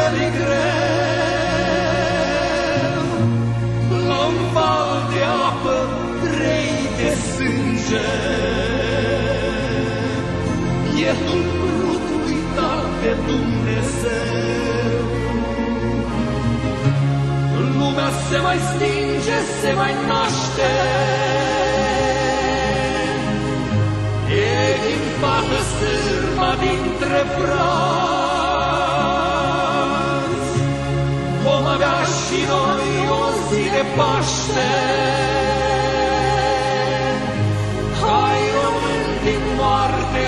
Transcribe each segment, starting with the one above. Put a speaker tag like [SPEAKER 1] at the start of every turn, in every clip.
[SPEAKER 1] de greu, la-un val de apă trei de sânge. Ești un brut uitat de Dumnezeu. Lumea se mai stinge, se mai naște, e ghimpată sârma dintre brazi. Vom avea și noi o zi de Paște. Hai, români, din moarte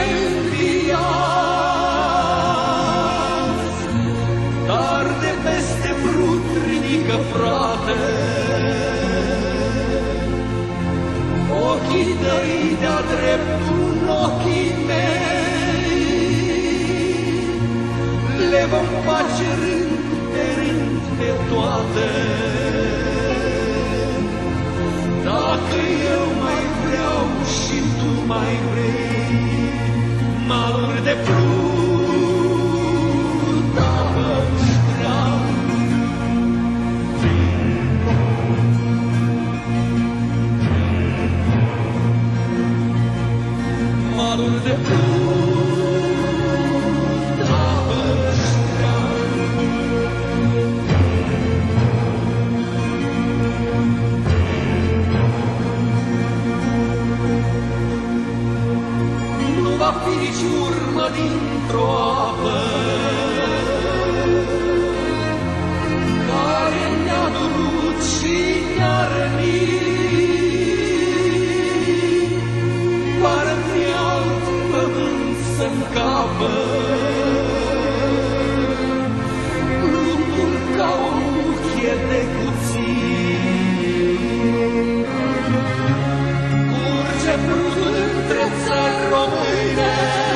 [SPEAKER 1] înviați, dar de peste brut ridică, frate, ochii tăi de-a dreptul în ochii mei. Le vom face rând pe rând pe toate. Dacă eu mai vreau și tu mai vrei, maluri de brut apă-și vreau. Maluri de brut apă-și vreau. Nu va fi nici urmă dintr-o apă care ne-a durut și ne-a rănit. Doar-mi alt pământ să-încapă, lungul ca o muchie de cuțit. Curge brutul între țări române,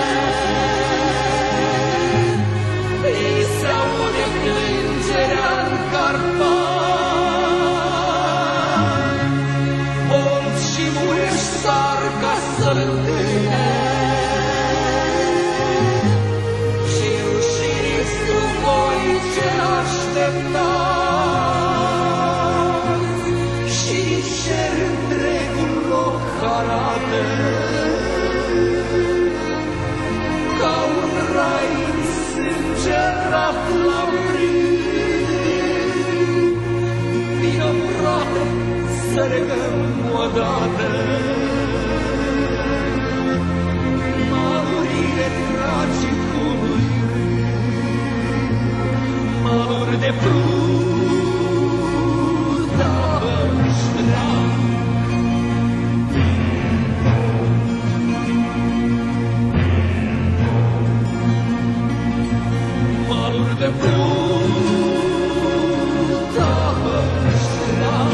[SPEAKER 1] îi se aude plângerea-n Carpați. Olți și mureși sar ca să-l întâlne și rușinii strugoi ce așteptați și cer întregul loc arate ca un rai sângerat la brând. Vină, frate, să regăm odată malurile tragicului rând, maluri de brut apă-și vreau. Maluri de brut apă-și vreau.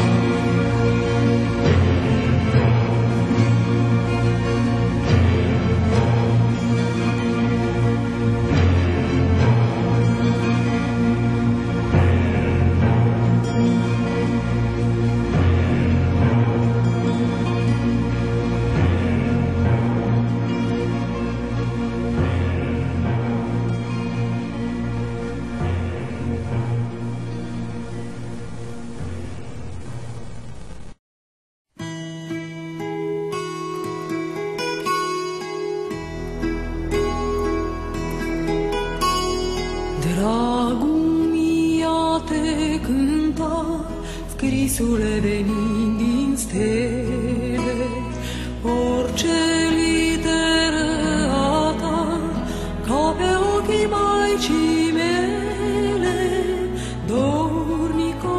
[SPEAKER 2] Dragul te cânta, scrisule venind din stele, orice literă a ta, ca pe ochii Maicii mele, dornic o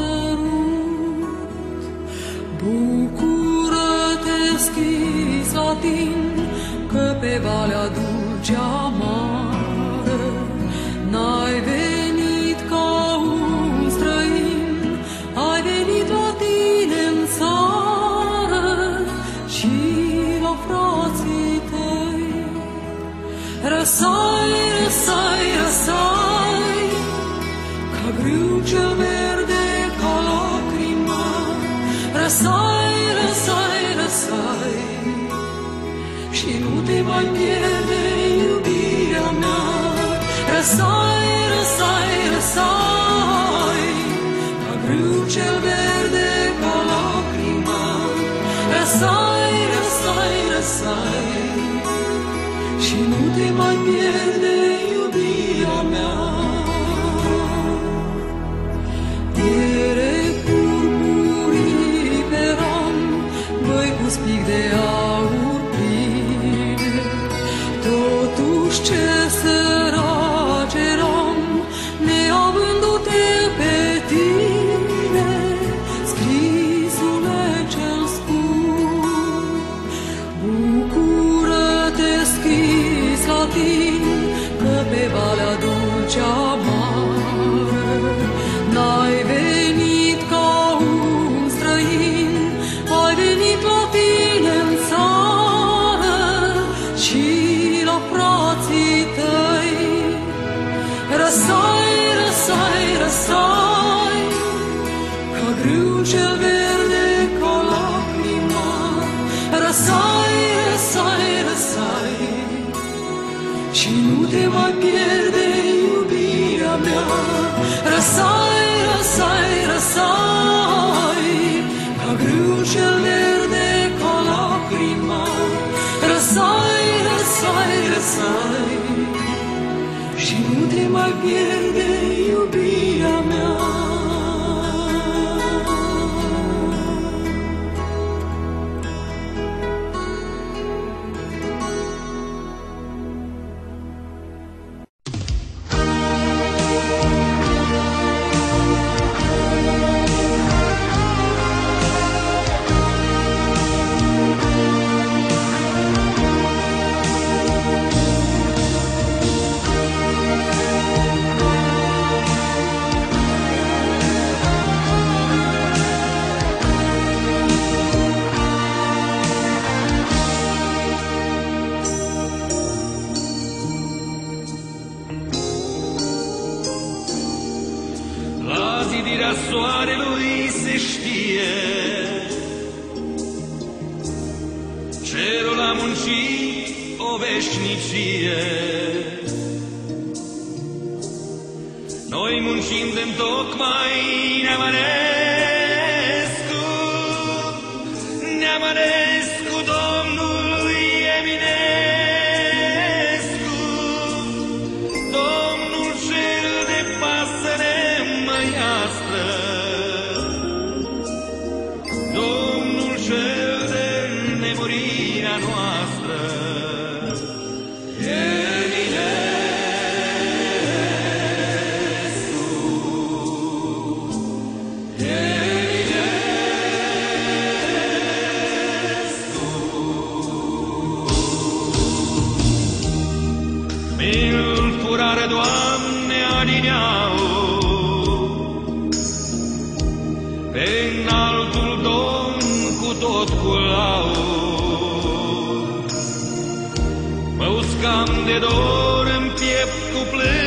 [SPEAKER 2] sărut. Bucură-te, scris latin, că pe valea dulce amară n-ai venit ca un străin, ai venit la tine în țară și la frații tăi. Răsai, răsai, răsai, ca grâu cel verde, ca lacrima. Răsai, răsai, răsai, și nu te mai pierde iubirea mea. Răsai, răsai, răsai, răsai, răsai, răsai, ca grâu cel verde ca lacrima. Răsai, răsai, răsai, și nu te mai pierde iubirea mea. Răsai, răsai, răsai, ca grâu cel verde ca lacrima. Răsai, răsai, răsai, și nu te mai pierde iubirea mea.
[SPEAKER 1] Zidirea soarelui se știe, cerul a muncit o veșnicie. Noi muncim de-ntocmai Neamănescu, Neamănescu Domnului Eminescu, Domnul cel de pasăre măiastră, Domnul cel de nemurirea noastră. Mi-l furare, Doamne, adineau, pe înaltul Domn cu tot cu laud. Mă uscam de dor în piept cu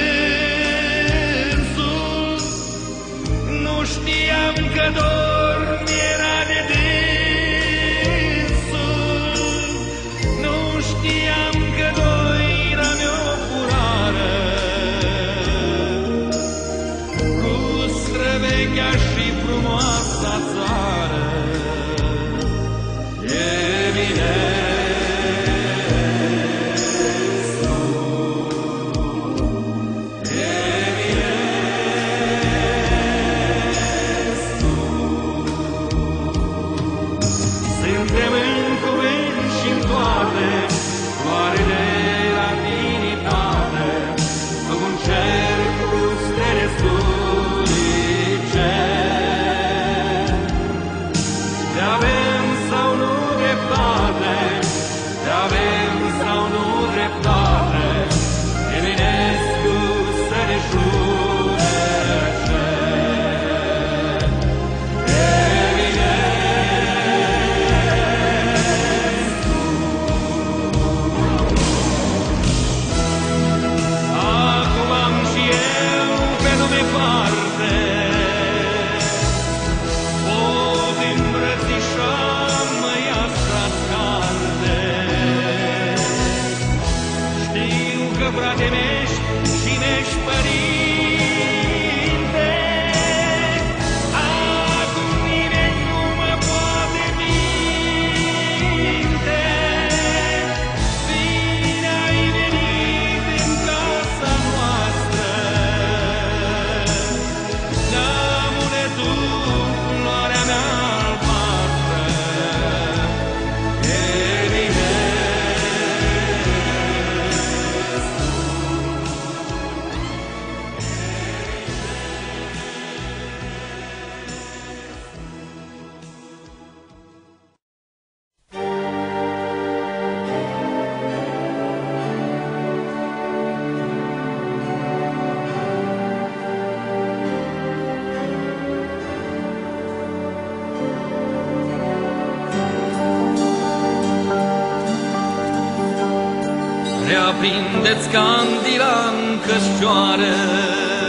[SPEAKER 1] plânsul, nu știam că dor mi-era de dânsul, nu știam că doina mi-o furară, cu străvechea și frumoasa țară. Suntem în cuvânt și-n toate floarele la dignitate, sub un cer cu stele zburice. De-avem sau nu dreptate, de-avem sau nu dreptate, Eminescu să ne judece. Acum am și eu pe lume parte, pot îmbrățișa măiastra-ți carte. Știu că frate mi-ești și mi-ești părinte, acum nimeni nu mă poate minte. Bine ai venit în casa noastră, Neamule, tu, floarea mea albastră. Reaprindeți candila în cășcioară,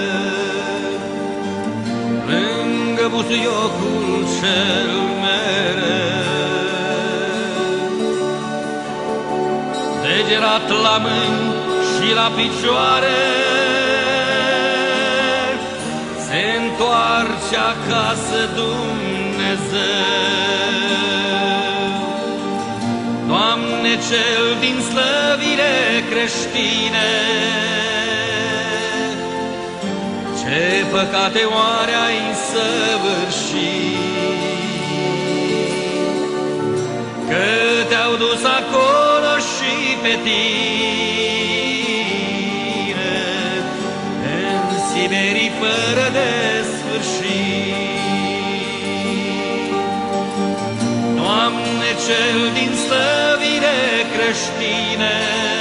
[SPEAKER 1] iocul cel mereu. Degerat la mâini și la picioare, se întoarce acasă Dumnezeu. Doamne, cel din slăvire creștine, ce păcate oare ai săvârșit, că te-au dus acolo și pe tine în Siberii fără de sfârșit. Doamne, cel din slăvire creștine,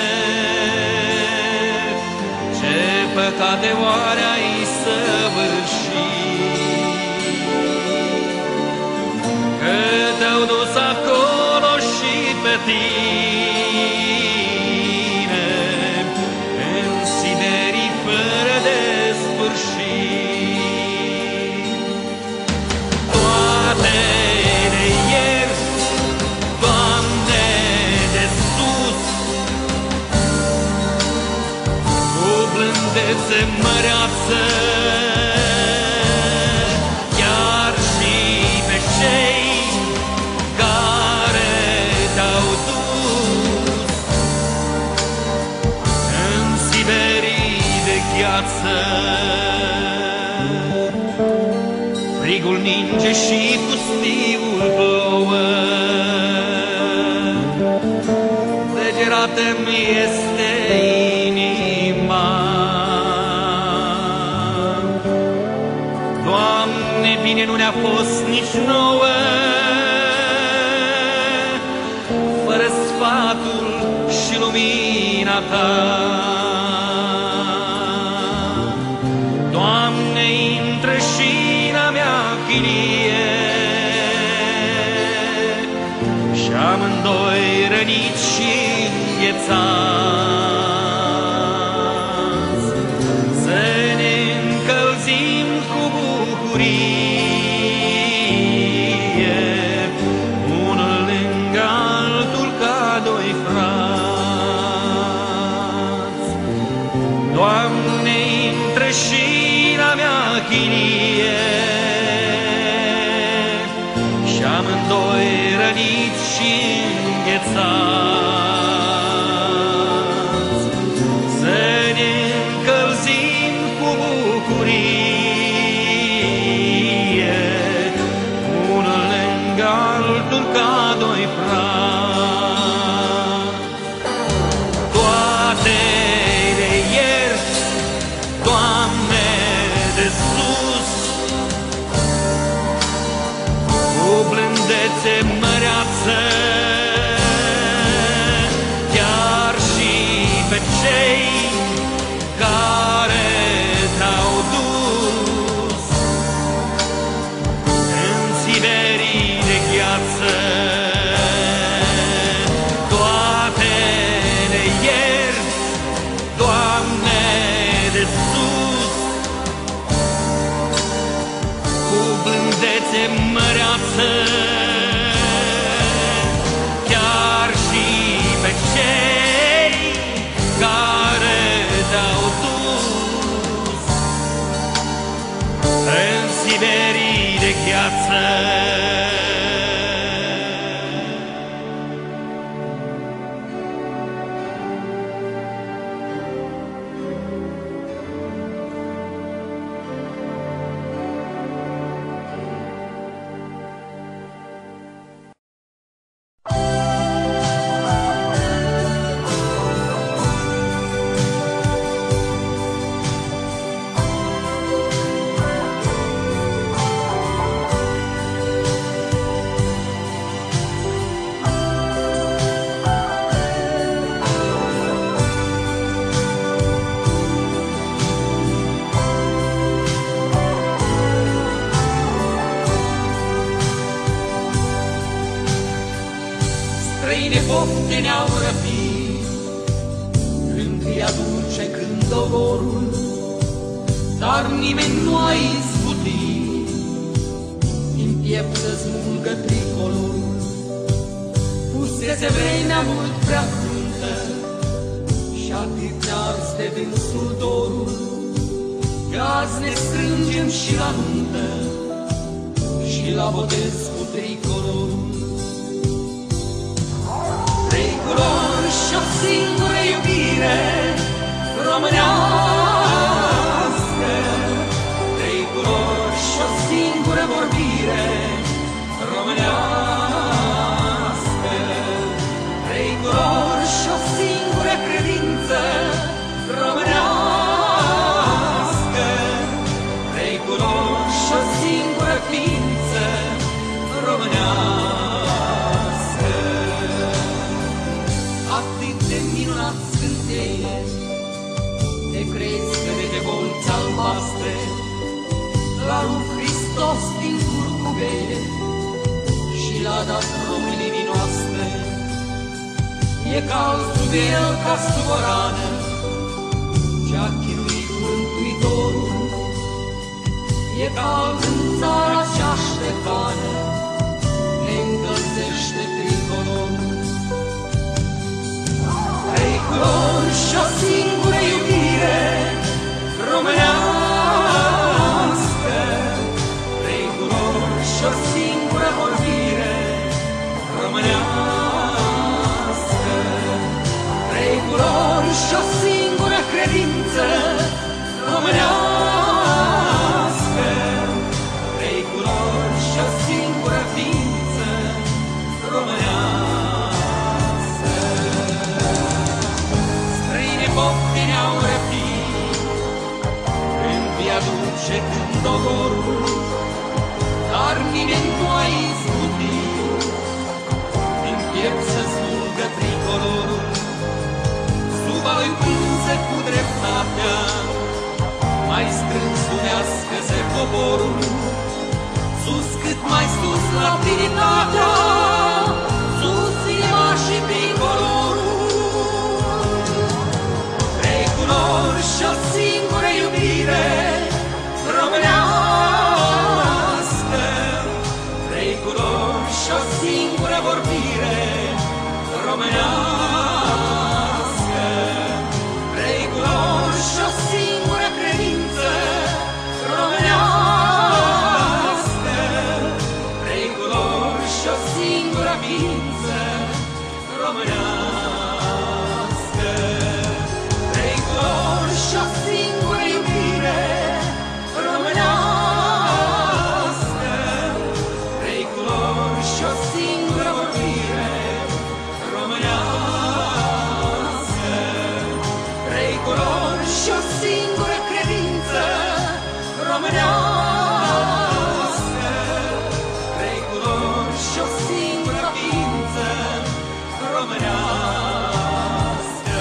[SPEAKER 1] ce păcate oare ai săvârșit, că te-au dus acolo și pe tine în Siberii fără de sfârșit. Toate le ierți, Doamne, de sus, cu blândețe măreață, chiar și pe cei care te-au dus în Siberii de gheață. Frigul ninge și pustiul plouă, degerată-mi este inima. Doamne, bine nu ne-a fost nici nouă, fără sfatul și lumina Ta. Doamne, intră și în a mea chilie și amândoi răniți și înghețați, să ne încălzim cu bucurie, unul lângă altul ca doi frați. Doamne, intră și în a mea chilie și amândoi răniți și înghețați, să ne încălzim cu bucurie, unul lângă altul ca doi frați. Toate le ierți, Doamne, de sus, cu blândețe măreață, chiar și pe cei care te-au dus în Siberii de gheață. Toate le ierți, Doamne, de sus, cu blândețe măreață, chiar și pe cei care te-au dus în Siberii de gheață.
[SPEAKER 3] Străine pofte ne-au răpit, Cântâia dulce când doborul, dar nimeni nu a izbutit. piept să smulgă tricolorul. Fusese vremea mult prea cruntă și atât ne-a ars de dânsul dorul, că azi ne strângem și la nuntă și la botez cu tricolorul. Trei culori și o singură iubire românească, trei culori și o singură vorbire românească, trei culori și o singură credință românească, trei culori și o singură ființă românească. Atât de minunat scânteie te crezi că de bolți albastre l-a rupt Hristos din curcubele și l-a dat românii noastre. E cald sub el ca sub o rană ce-a chinuit Mântuitorul. E cald în țara cea ștefană, ne încălzește tricolorul. Trei culori și o singură iubire românească, trei culori și o singură vorbire românească, trei culori și o singură credință românească, trei culori și o singură ființă românească. Străine popte ne-au răpit în viaduce când ogorul, dar nimeni nu a izbutit din piept să smulgă tricolorul. Sub a lui pânză cu dreptatea mai strâns unească-se poporul, sus cât mai sus la Trinitatea, sus inima și tricolorul. Trei culori și o singură iubire românească, trei culori și o singură vorbire românească, trei culori și o singură credință românească, trei culori și o singură ființă românească, trei culori și o singură iubire românească, trei culori și o singură vorbire românească, trei culori și o singură credință românească, trei culori și o singură ființă românească.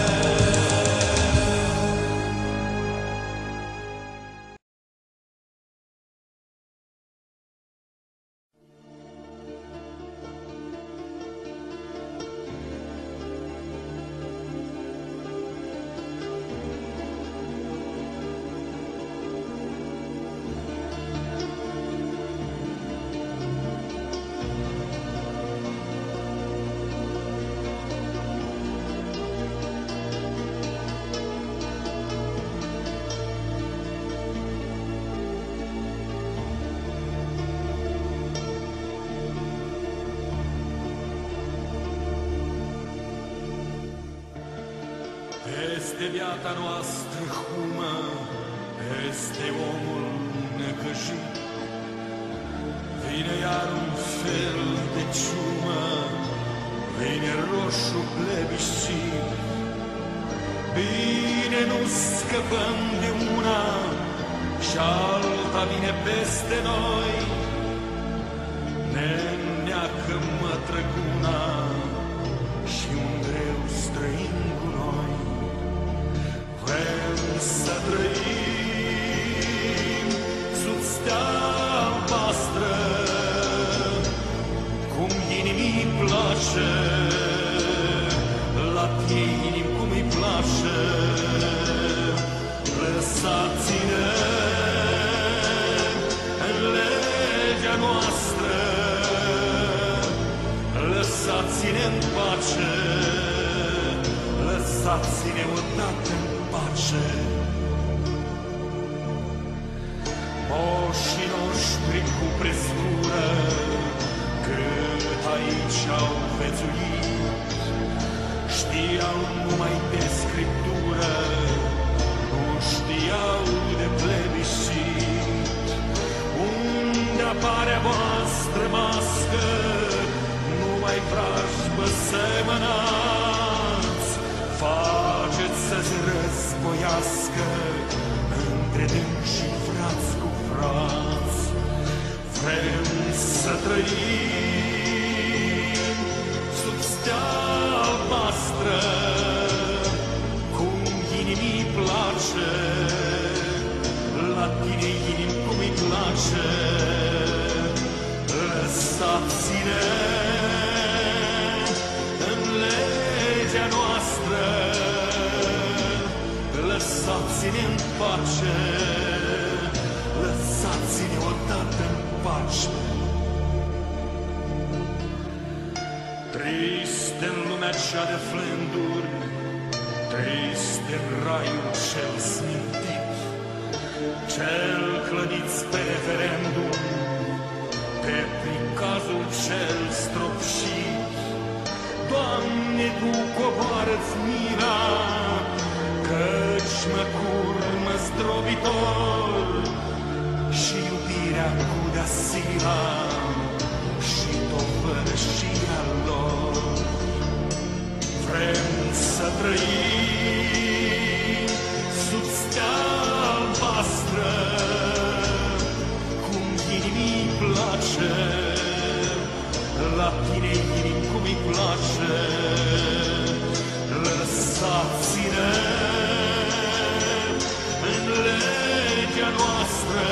[SPEAKER 1] Este viața noastră humă, este omul necăjit. Vine iar un fel de ciumă, vine roșu plebiscit. Bine nu scăpăm de una și alta vine peste noi. Ne neacă mătrăguna și un greu străin cu noi. Vrem să trăim sub stea albastră, cum inimii place, la tine inimi cum îi place. Lăsați-ne în legea noastră lăsați-ne în pace, lăsați-ne odată în pace. Moșii noștri cu prescură, cât aici au vețuit, știau numai de scriptură, nu știau de plebiscit. Unde apare a voastră mască, numai vrajbă semănați, faceți să-ți războiască între dânsii frați cu frați. Vrem să trăim sub stea albastră, cum inimii place, la tine inim cum îi place. Lăsați-ne în legea noastră, lăsați-ne în pace, lăsați-ne odată în pace. Trist în lumea cea de flânduri, trist în raiul cel smintit, cel clădit pe referendum, pe pricazul cel stropșit. Doamne, Tu coboară-ți mila, căci mă curmă zdrobitor, și iubirea cu de-asila și tovărășia lor. Vrem să trăim sub stea albastră, cum inimii place, la tine inim cum îi place. Lăsați-ne în legea noastră,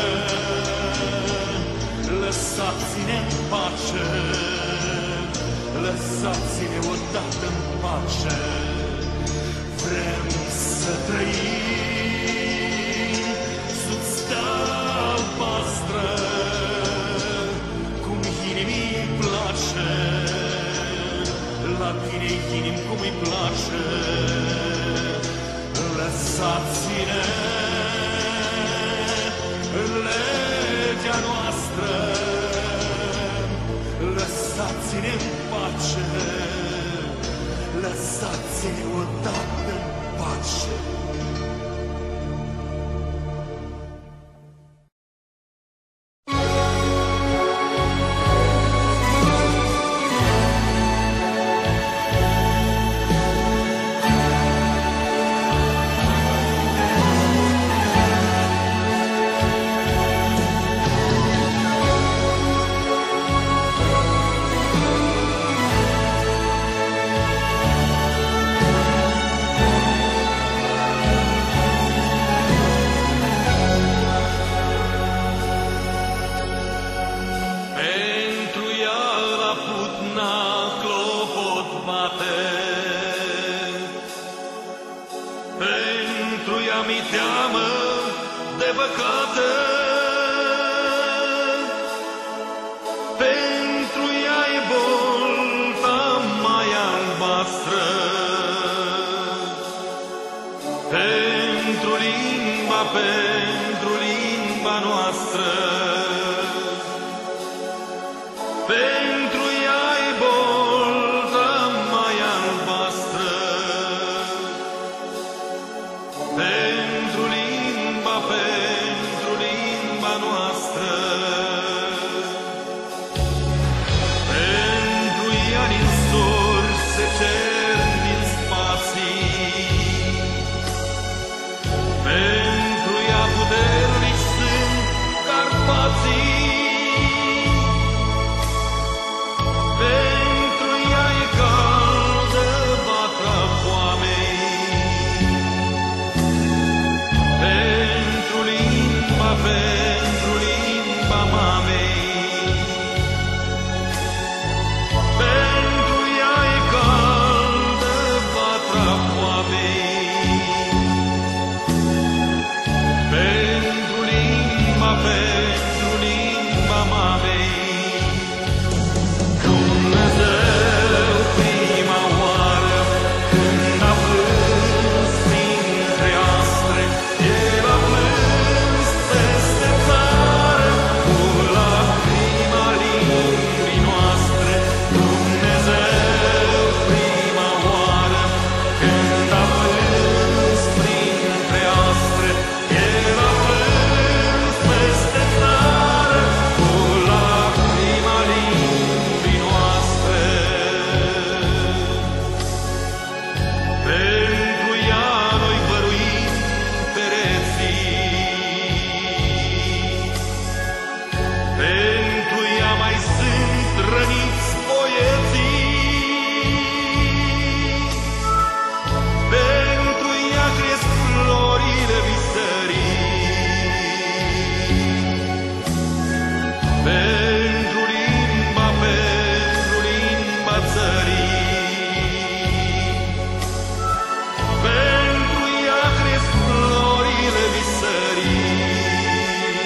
[SPEAKER 1] lăsați-ne în pace, lăsați-ne odată în pace. Vrem să trăim sub stea albastră, cum inimii place, la tine inim cum îi place. Lăsați-ne în legea noastră, lăsați-ne în pace, lăsați-ne odată în pace.
[SPEAKER 4] Pentru limba noastră, pentru ea e bolta mai albastră, pentru limba noastră, pentru ea din sori se cer din spații, pentru ea puternici sunt Carpații, pentru ea e caldă vatra foamei, pentru limba mamei, pentru ea e caldă vatra foamei. Pentru limba mamei, Dumnezeu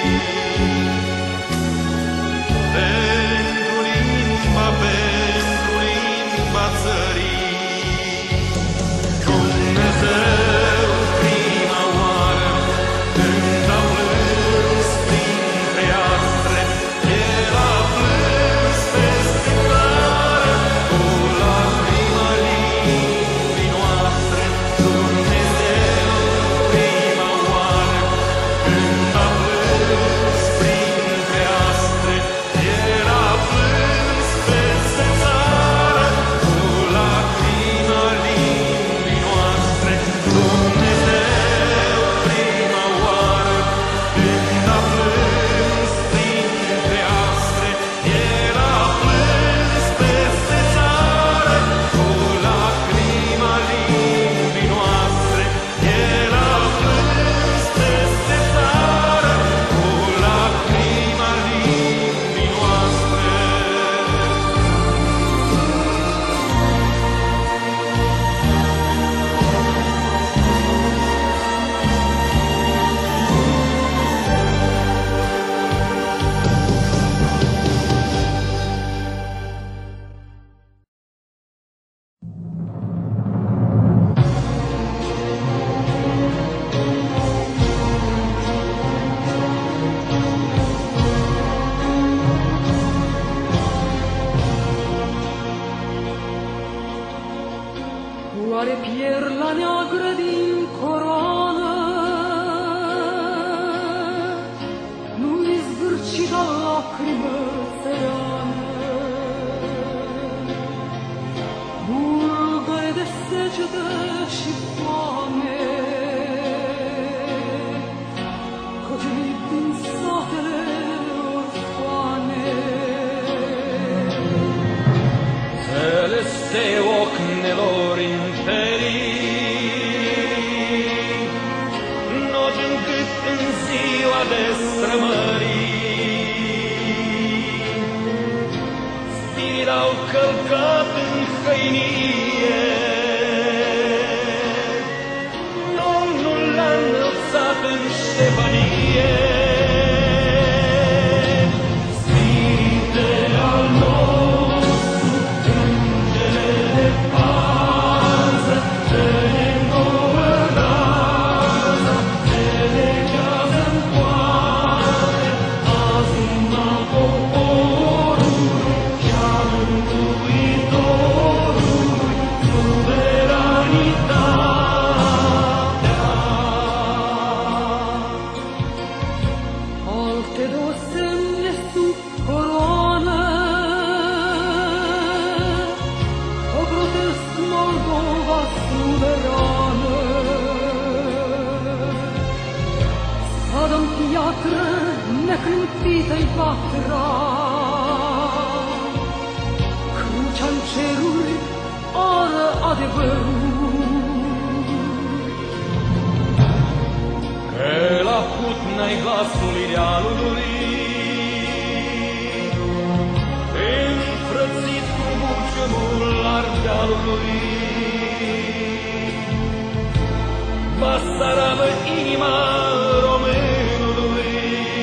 [SPEAKER 4] Pentru limba țării, Dumnezeu prima oară, când a plâns printre astre, El a plâns peste țară, cu lacrima limbii noastre. Dumnezeu prima oară, când a plâns printre astre, El a plâns peste țară, cu lacrima limbii noastre. Dumnezeu prima oară, când a plâns printre astre, El a plâns peste țară, cu lacrima limbii noastre. El a plâns peste țară, cu lacrima limbii noastre.
[SPEAKER 2] Oare pierla neagră din coroană nu-i zvârcita lacrimă țărană? Bulgăre de secetă și foame, cogelit din satele orfane.
[SPEAKER 1] Celeste ocnelor imperii, noci încât în ziua de strămării, spirii au călcat în hăinie. Domnul l-a înălțat în ștefanie. Sfinte al nostru, Îngere de pază, dă-ne nouă raza, te legează-n coare, azi inima poporului, și-a Mântuitorului, suveranitatea.
[SPEAKER 2] Alte două semne sub coroană ocrotesc Moldova suverană. Spada-n piatră necântită-i patra, crucea-n ceruri ară adevărul.
[SPEAKER 1] Că la putna-i glasul idealului, înfrățit cu buciumul ardealului, va sarabă inima românului,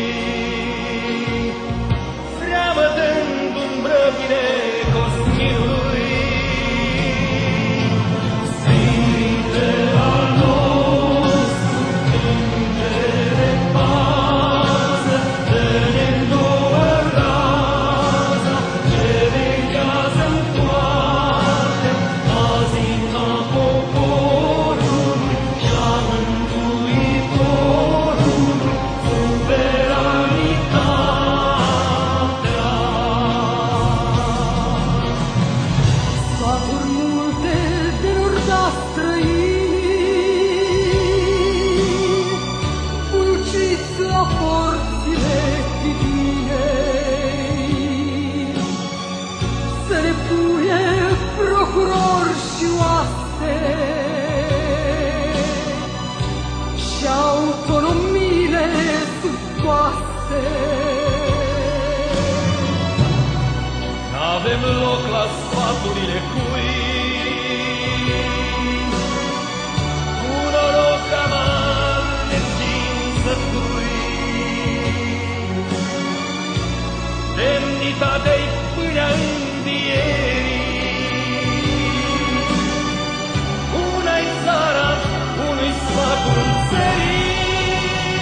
[SPEAKER 1] freamătând umbrăvile Cosminului. Sfinte al nostru, Îngere de pază, dă-ne nouă raza, te legează-n coarte, azi inima poporului, și-a Mântuitorului, suveranitatea.
[SPEAKER 2] Sfaturi multe de nord-a străinii, pulciți la porțile Titinei, să ne pune procuror și oaste, și autonomiile sub coaste.
[SPEAKER 1] N-avem loc la sfaturile cui, cu noroc amal neștiințătui. ta de-i pâinea învierii. Una-i țara, unui sfatul țării.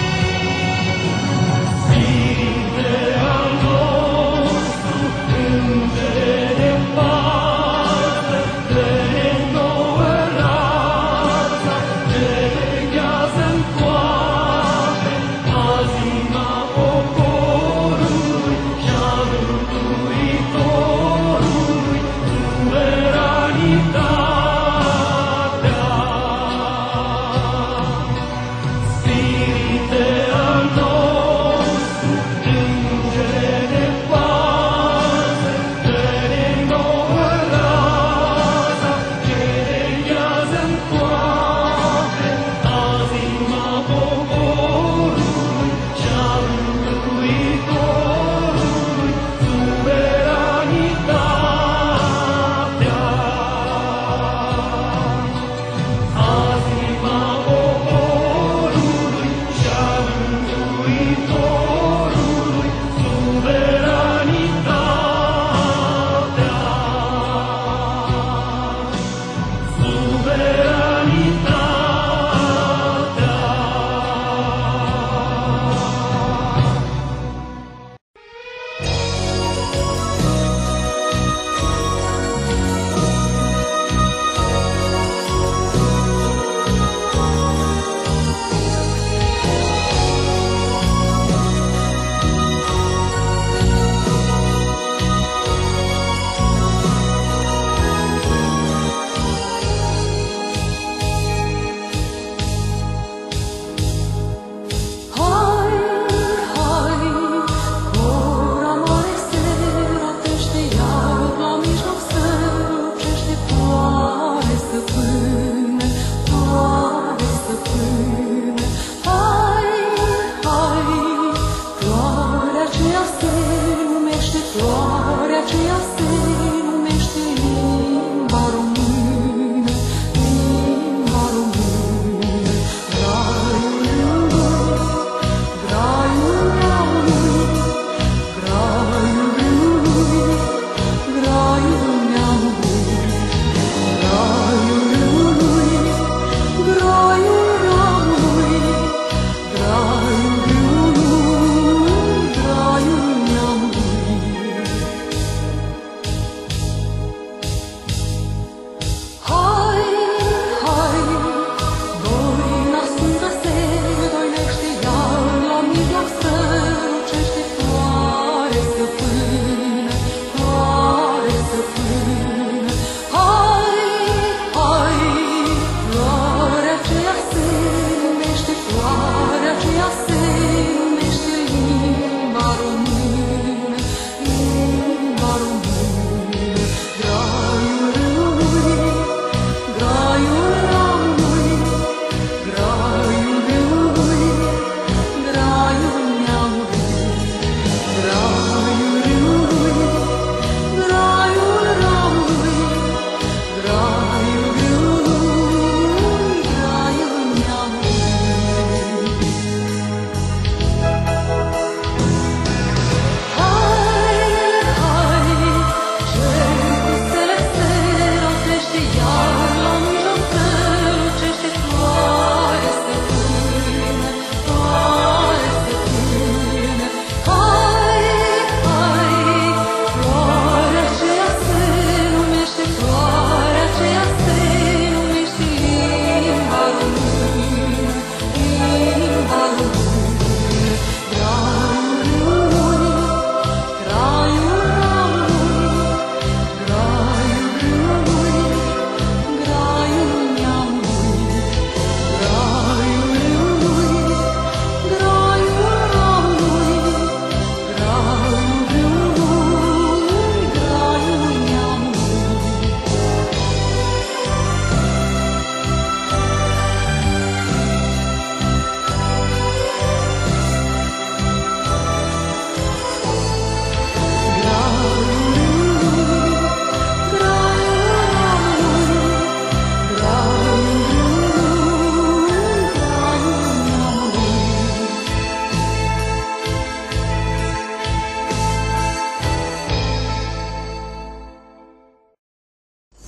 [SPEAKER 1] Sfinte al nostru, Îngere de pace, dă-ne nouă rața, ce veghează-n toate, azima poporului și-a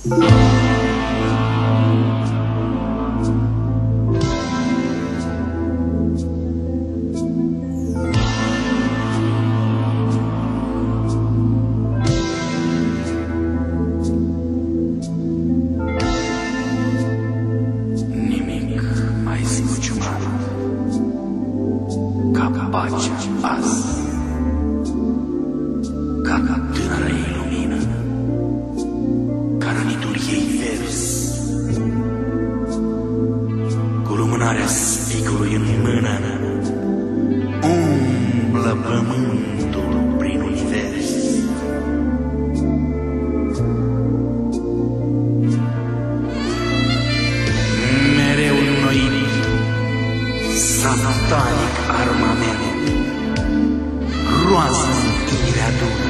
[SPEAKER 5] Nimic mai zbuciumat ca pacea azi, ca tânărei lumină, ca rănitul ei vers, cu lumânarea spicului în mână, umblă pământul prin univers. Mereu înnoit, satanic armament, groaznic adună.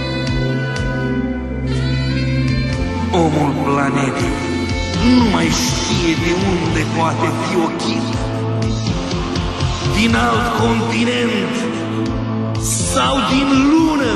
[SPEAKER 5] Omul planetei nu mai știe de unde poate fi ochit, din alt continent sau din lună.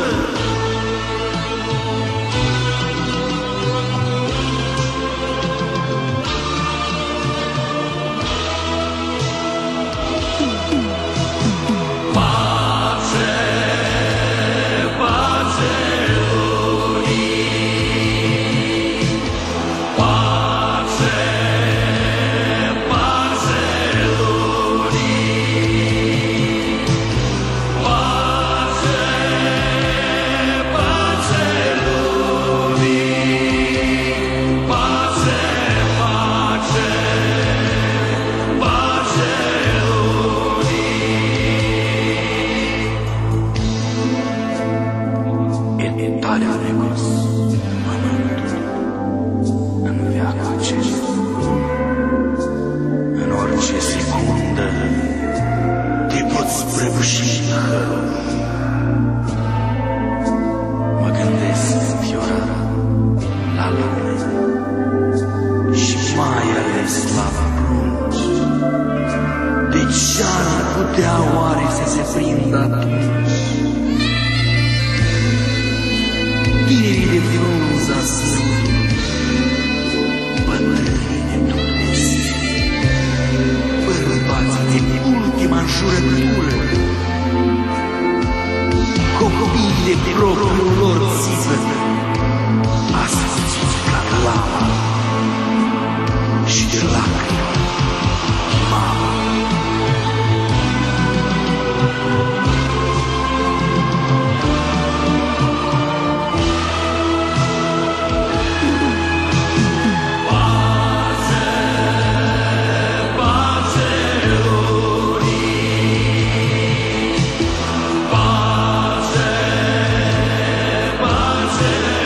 [SPEAKER 5] Tale negos pământul în veacul acesta, în orice secundă te poți prăbuși în hărul. Mă gândesc, Fiora, la lume și mai ales la prunci. De ce ar putea oare să se prindă atunci? Tinerii de frunza sfântului, bătrânii de Dumnezeu, bărbații de ultima înjurătură, copiii de propriul lor țipăt, ascuțiți ca lava și de lacrimi, mama.
[SPEAKER 1] Pace,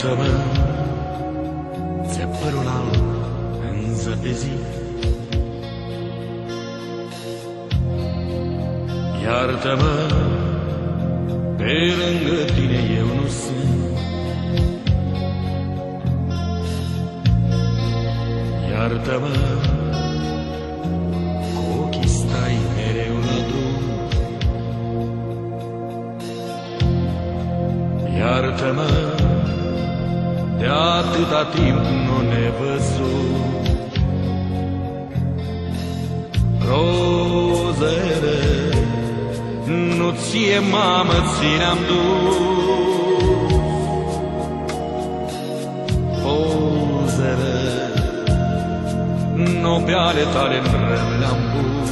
[SPEAKER 5] Iartă-mă, ți-e părul alb înzăpezit. Iartă-mă, pe lângă tine eu nu sunt. Iartă-mă, cu ochii stai mereu la drum. Iartă-mă, de atâta timp nu ne văzut. Rozele, nu ție, mamă, ți-ne-am dus. Pozele, nu pe ale tale în râm le-am pus.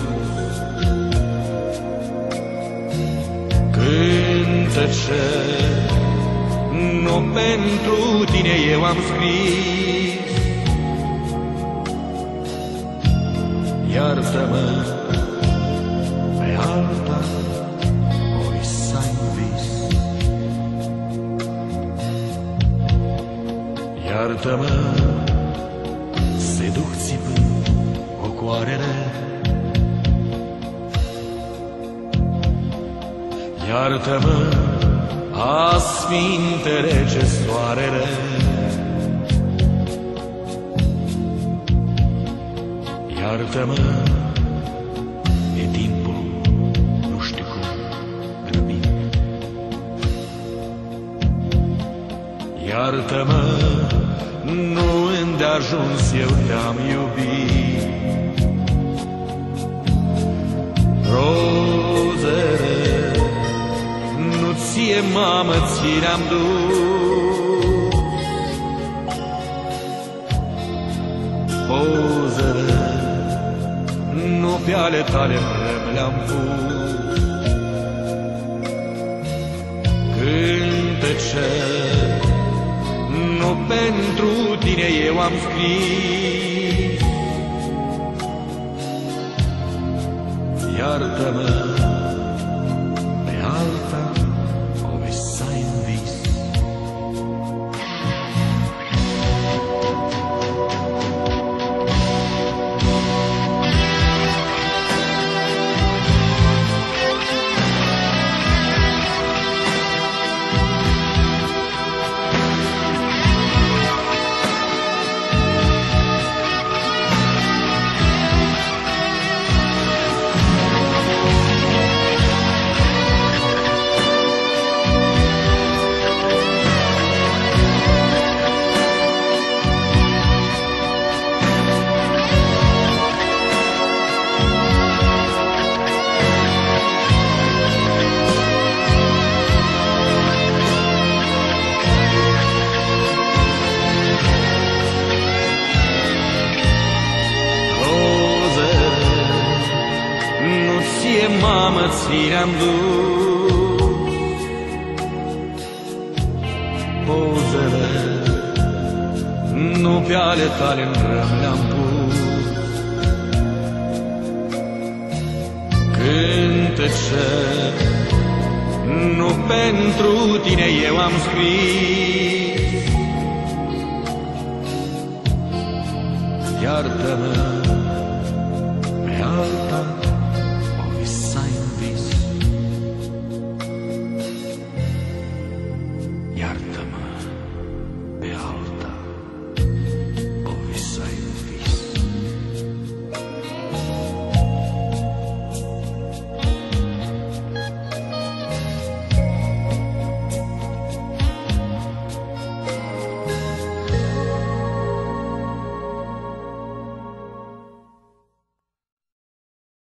[SPEAKER 5] Cântece, nu pentru tine eu am scris. Iartă-mă, pe alta o visai în vis. Iartă-mă, se duc țipând ocoarele. Iartă-mă, asfinte rece soarele. Iartă-mă, e timpul, nu știu cum, grăbit. Iartă-mă, nu îndeajuns eu te-am iubit. Rozele, nu ție, mamă, ți le-am dus. Pozele, nu pe ale tale le-am pus. Cântece, nu pentru tine eu am scris. Iartă-mă, pe alta o visai în vis. Mamă, ți le-am dus. Pozele, nu pe ale tale în râm le-am pus. Cântece, nu pentru tine eu am scris. Iartă-mă,